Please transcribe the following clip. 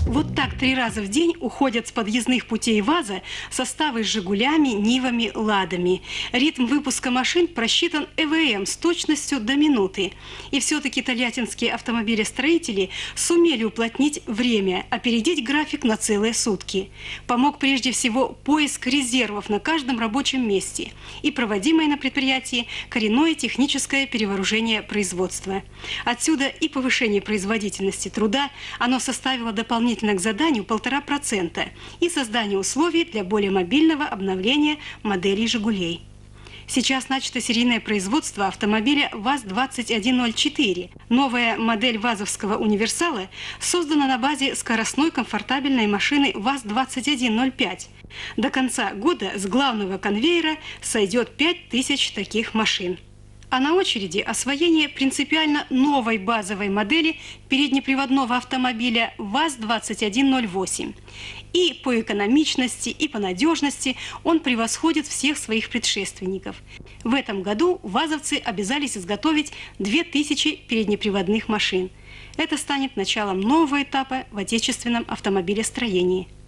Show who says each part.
Speaker 1: Вот так 3 раза в день уходят с подъездных путей ВАЗа составы с «Жигулями», «Нивами», «Ладами». Ритм выпуска машин просчитан ЭВМ с точностью до минуты. И все-таки тольяттинские автомобилестроители сумели уплотнить время, опередить график на целые сутки. Помог прежде всего поиск резервов на каждом рабочем месте и проводимое на предприятии коренное техническое перевооружение производства. Отсюда и повышение производительности труда, оно составило дополнительно к заданию 1,5% и создание условий для более мобильного обновления моделей «Жигулей». Сейчас начато серийное производство автомобиля ВАЗ-2104. Новая модель ВАЗовского универсала создана на базе скоростной комфортабельной машины ВАЗ-2105. До конца года с главного конвейера сойдет 5000 таких машин. А на очереди освоение принципиально новой базовой модели переднеприводного автомобиля ВАЗ-2108. И по экономичности, и по надежности он превосходит всех своих предшественников. В этом году вазовцы обязались изготовить 2000 переднеприводных машин. Это станет началом нового этапа в отечественном автомобилестроении.